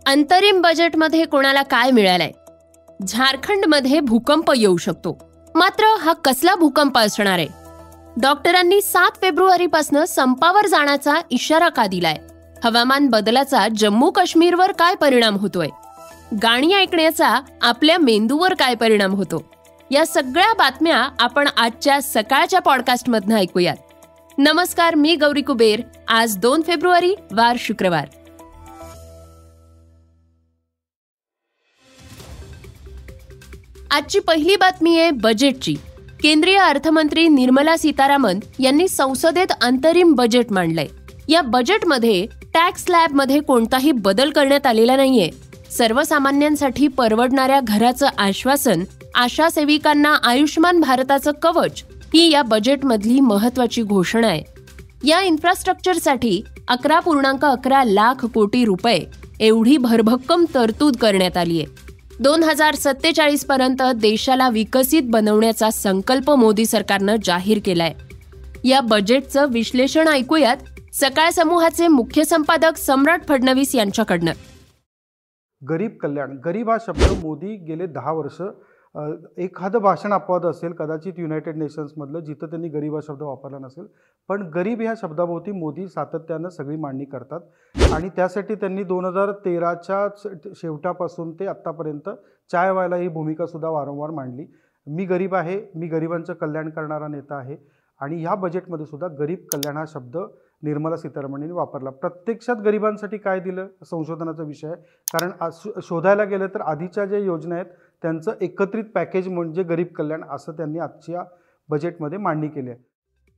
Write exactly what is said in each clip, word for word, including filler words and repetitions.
अंतरिम बजेटमध्ये कोणाला काय मिळालंय? झारखंडमध्ये भूकंप येऊ शकतो. मात्र हा कसला भूकंप असणार आहे? डॉक्टरांनी सात फेब्रुवारीपासून संपावर जाण्याचा इशारा का दिलाय? हवामान बदलाचा जम्मू काश्मीरवर काय परिणाम होतोय? गाणी ऐकण्याचा आपल्या मेंदूवर काय परिणाम होतो? या सगळ्या बातम्या आपण आजच्या सकाळच्या पॉडकास्टमधनं ऐकूयात. नमस्कार, मी गौरी कुबेर. आज दोन फेब्रुवारी, वार शुक्रवार. आजची पहिली बातमी आहे बजेटची. केंद्रीय अर्थमंत्री निर्मला सीतारामन यांनी संसदेत अंतरिम बजेट मांडलंय. या बजेटमध्ये टॅक्स स्लॅबमध्ये कोणताही बदल करण्यात आलेला नाहीये. सर्वसामान्यांसाठी परवडणाऱ्या घराचं आश्वासन, आशा सेविकांना आयुष्मान भारताचं कवच ही या बजेटमधली महत्वाची घोषणा आहे. या इन्फ्रास्ट्रक्चरसाठी अकरा पूर्णांक अकरा लाख कोटी रुपये एवढी भरभक्कम तरतूद करण्यात आली आहे. दोन हजार सत्तेचाळीस पर्यंत देशाला विकसित बनवण्याचा संकल्प मोदी सरकारनं जाहीर केलाय. या बजेटचं विश्लेषण ऐकूयात सकाळ समूहाचे मुख्य संपादक सम्राट फडणवीस यांच्याकडनं. गरीब कल्याण, गरीब हा शब्द मोदी गेले दहा वर्ष एखादं भाषण अपवाद असेल कदाचित युनायटेड नेशन्समधलं जिथं त्यांनी गरीब हा शब्द वापरला नसेल, पण गरीब ह्या शब्दाभोवती मोदी सातत्यानं सगळी मांडणी करतात आणि त्यासाठी त्यांनी दोन हजार तेराच्या शेवटापासून ते आत्तापर्यंत चायवाला ही भूमिकासुद्धा वारंवार मांडली. मी गरीब आहे, मी गरिबांचं कल्याण करणारा नेता आहे. आणि ह्या बजेटमध्ये सुद्धा गरीब कल्याण हा शब्द निर्मला सीतारामन वापरला. प्रत्यक्षात गरिबांसाठी काय दिलं संशोधनाचा विषय आहे, कारण शोधायला गेलं तर आधीच्या ज्या योजना आहेत त्यांचं एकत्रित पॅकेज म्हणजे गरीब कल्याण असं त्यांनी आजच्या बजेटमध्ये मांडणी केली आहे.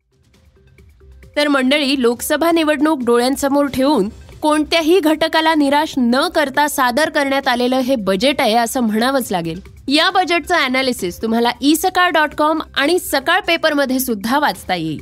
तर मंडळी, लोकसभा निवडणूक डोळ्यांसमोर ठेवून कोणत्याही घटकाला निराश न करता सादर करण्यात आलेलं हे बजेट आहे असं म्हणावंच लागेल. या बजेटचं अनालिसिस तुम्हाला ई सकाळ डॉट कॉम आणि सकाळ पेपरमध्ये सुद्धा वाचता येईल.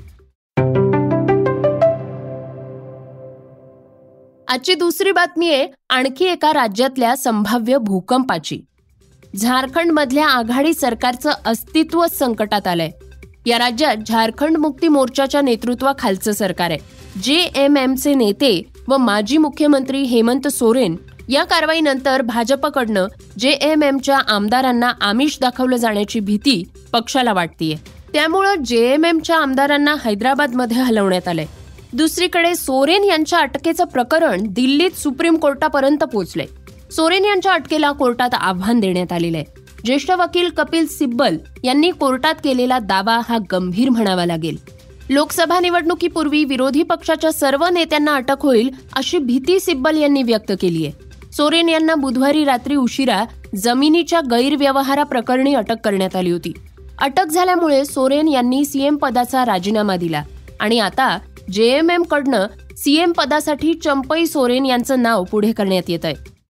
आजची दुसरी बातमी आहे आणखी एका राज्यातल्या संभाव्य भूकंपाची. झारखंडमधल्या आघाडी सरकारचं अस्तित्व संकटात आलंय. या राज्यात झारखंड मुक्ती मोर्चाच्या नेतृत्वाखालचं सरकार आहे. जे एम एमचे नेते व माजी मुख्यमंत्री हेमंत सोरेन या कारवाईनंतर भाजपकडनं जे एम एमच्या आमदारांना आमिष दाखवलं जाण्याची भीती पक्षाला वाटतीये. त्यामुळं जे एम एमच्या आमदारांना हैदराबादमध्ये हलवण्यात आलंय. दुसरीकडे सोरेन यांच्या अटकेचं प्रकरण दिल्लीत सुप्रीम कोर्टापर्यंत पोहोचलंय. सोरेन यांच्या अटकेला कोर्टात आव्हान देण्यात आलेलं आहे. ज्येष्ठ वकील कपिल सिब्बल यांनी कोर्टात केलेला दावा हा गंभीर म्हणावा लागेल. लोकसभा निवडणुकीपूर्वी विरोधी पक्षाच्या सर्व नेत्यांना अटक होईल अशी भीती सिब्बल यांनी व्यक्त केली आहे. सोरेन यांना बुधवारी रात्री उशिरा जमिनीच्या गैरव्यवहाराप्रकरणी अटक करण्यात आली होती. अटक झाल्यामुळे सोरेन यांनी सीएम पदाचा राजीनामा दिला आणि आता जेएमएम कडनं सीएम पदासाठी चंपई सोरेन यांचं नाव पुढे करण्यात येत आहे.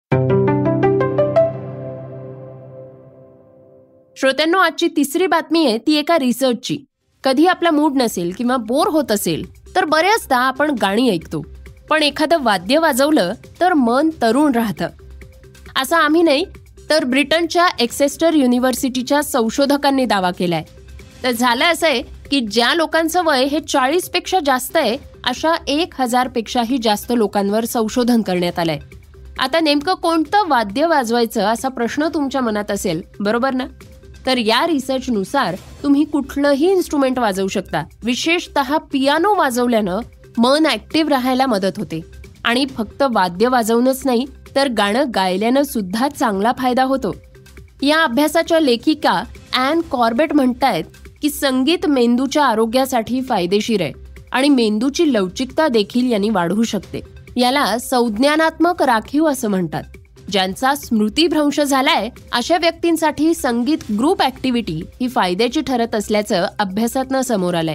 श्रोत्यांनो, आजची तिसरी बातमी आहे ती एका रिसर्चची. कधी आपला मूड नसेल किंवा बोर होत असेल तर बऱ्याचदा आपण गाणी ऐकतो, पण एखादं वाद्य वाजवलं तर मन तरुण राहतं. असं आम्ही नाही तर ब्रिटनच्या एक्सेस्टर युनिव्हर्सिटीच्या संशोधकांनी दावा केलाय. तर झालं असं आहे की ज्या लोकांचं वय हे चाळीस पेक्षा जास्त आहे अशा एक हजार पेक्षाही जास्त लोकांवर संशोधन करण्यात आलंय. आता नेमकं कोणतं वाद्य वाजवायचं असा प्रश्न तुमच्या मनात असेल, बरोबर ना? तर या रिसर्चनुसार तुम्ही कुठलंही इन्स्ट्रुमेंट वाजवू शकता. विशेषतः पियानो वाजवल्यानं मन ऍक्टिव्ह राहायला मदत होते. आणि फक्त वाद्य वाजवणंच नाही तर गाणं गायल्यानं सुद्धा चांगला फायदा होतो. या अभ्यासाच्या लेखिका ॲन कॉर्बेट म्हणतायत की संगीत मेंदूच्या आरोग्यासाठी फायदेशीर आहे आणि मेंदूची लवचिकता देखील यांनी वाढवू शकते. याला संज्ञानात्मक राखीव असं म्हणतात. ज्यांचा स्मृतीभ्रंश झालाय अशा व्यक्तींसाठी संगीत ग्रुप ऍक्टिव्हिटी ही फायद्याची ठरत असल्याचं अभ्यासातनं समोर आलंय.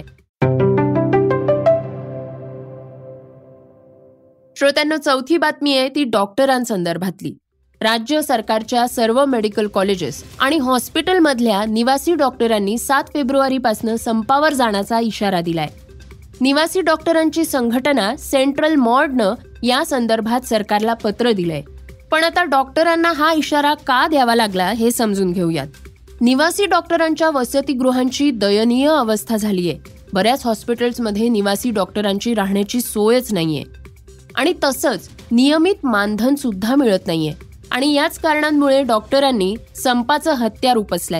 श्रोत्यांनो, चौथी बातमी आहे ती डॉक्टरांसंदर्भातली. राज्य सरकारच्या सर्व मेडिकल कॉलेजेस आणि हॉस्पिटलमधल्या निवासी डॉक्टरांनी सात फेब्रुवारीपासून संपावर जाण्याचा इशारा दिलाय. निवासी डॉक्टरांची संघटना सेंट्रल मॉर्डनं या संदर्भात सरकारला पत्र दिलंय. पण आता डॉक्टरांना हा इशारा का द्यावा लागला हे समजून घेऊयात. निवासी डॉक्टरांच्या वसतिगृहांची दयनीय अवस्था झालीय. बऱ्याच हॉस्पिटल्समध्ये निवासी डॉक्टरांची राहण्याची सोयच नाहीये. आणि तसंच नियमित मानधन सुद्धा मिळत नाहीये आणि याच कारणांमुळे डॉक्टरांनी संपाचं हत्यार उपसलंय.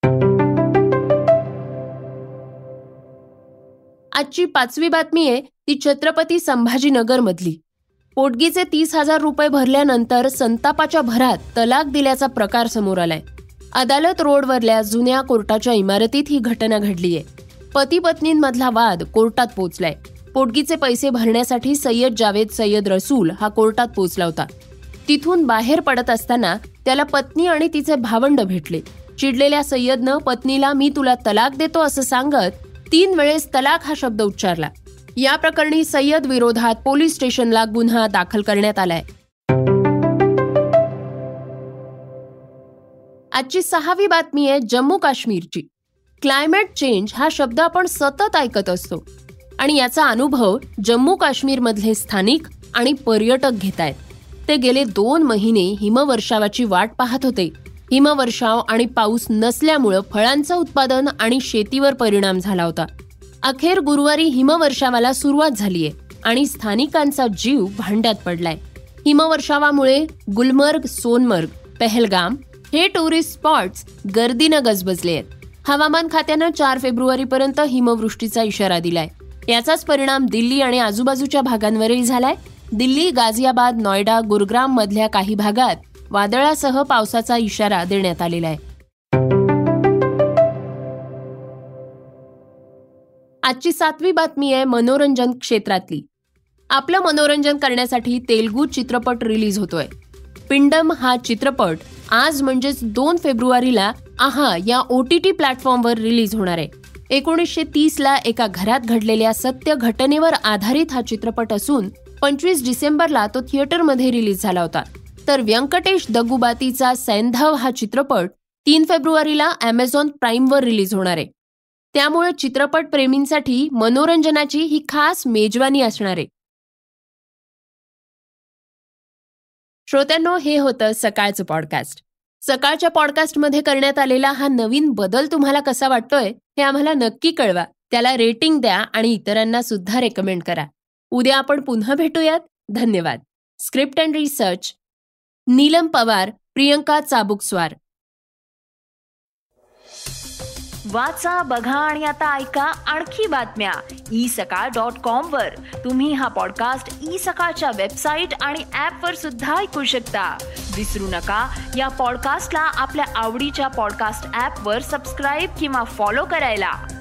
आजची पाचवी बातमी आहे ती छत्रपती संभाजीनगर मधली. पोटगीचे तीस हजार रुपये भरल्यानंतर संतापाच्या भरात तलाक दिल्याचा प्रकार समोर आलाय. अदालत रोडवरल्या जुन्या कोर्टाच्या इमारतीत ही घटना घडलीय. पती पत्नींमधला वाद कोर्टात पोहोचलाय. पोटगीचे पैसे भरण्यासाठी सय्यद जावेद सय्यद रसूल हा कोर्टात पोहोचला होता. तिथून बाहेर पडत असताना त्याला पत्नी आणि तिचे भावंड भेटले. चिडलेल्या सय्यदनं पत्नीला मी तुला तलाक देतो असं सांगत तीन वेळेस तलाक हा शब्द उच्चारला. या प्रकरणी सय्यद विरोधात पोलीस स्टेशनला गुन्हा दाखल करण्यात आलाय. आजची सहावी बातमी आहे जम्मू काश्मीरची. क्लायमेट चेंज हा शब्द आपण सतत ऐकत असतो आणि याचा अनुभव जम्मू काश्मीरमधले स्थानिक आणि पर्यटक घेतायत. ते गेले दोन महिने हिमवर्षावाची वाट पाहत होते. हिमवर्षाव आणि पाऊस नसल्यामुळं फळांचं उत्पादन आणि शेतीवर परिणाम झाला होता. अखेर गुरुवारी हिमवर्षावाला सुरुवात झालीय आणि स्थानिकांचा जीव भांड्यात पडलाय. हिमवर्षावामुळे गुलमर्ग, सोनमर्ग, पहलगाम हे टुरिस्ट स्पॉट्स गर्दीनं गजबजले आहेत. हवामान खात्यानं चार फेब्रुवारीपर्यंत हिमवृष्टीचा इशारा दिलाय. याचाच परिणाम दिल्ली आणि आजूबाजूच्या भागांवरही झालाय. दिल्ली, गाझियाबाद, नॉयडा, गुरुग्राम मधल्या काही भागात वादळासह पावसाचा इशारा देण्यात आलेला आहे. आजची सातवी बातमी आहे मनोरंजन क्षेत्रातली. आपलं मनोरंजन करण्यासाठी तेलुगू चित्रपट रिलीज होतोय. पिंडम हा चित्रपट आज म्हणजेच दोन फेब्रुवारीला आहा या ओटीटी प्लॅटफॉर्मवर रिलीज होणार आहे. एकोणीसशे तीस ला एका घरात घडलेल्या सत्य घटनेवर आधारित हा चित्रपट असून पंचवीस डिसेंबरला तो थिएटरमध्ये रिलीज झाला होता. तर व्यंकटेश दगुबातीचा सैंधव हा चित्रपट तीन फेब्रुवारीला अमेझॉन प्राईमवर रिलीज होणार आहे. त्यामुळे चित्रपट प्रेमींसाठी मनोरंजनाची ही खास मेजवानी असणार आहे. श्रोत्यांनो, हे होतं सकाळचं पॉडकास्ट. सकाळच्या पॉडकास्टमध्ये करण्यात आलेला हा नवीन बदल तुम्हाला कसा वाटतोय हे आम्हाला नक्की कळवा. त्याला रेटिंग द्या आणि इतरांना सुद्धा रेकमेंड करा. उद्या आपण पुन्हा भेटूयात. धन्यवाद. Script and research Neelam Pawar, Priyanka Chabukswar. वाचा, बघा आणि आता ऐका आणखी बातम्या ई सकाळ डॉट कॉम वर. तुम्ही हा पॉडकास्ट ई सकाळच्या वेबसाईट आणि ऍप वर सुद्धा ऐकू शकता. विसरू नका, या पॉडकास्टला आपल्या आवडीच्या पॉडकास्ट ऍप वर सबस्क्राईब किंवा फॉलो करायला.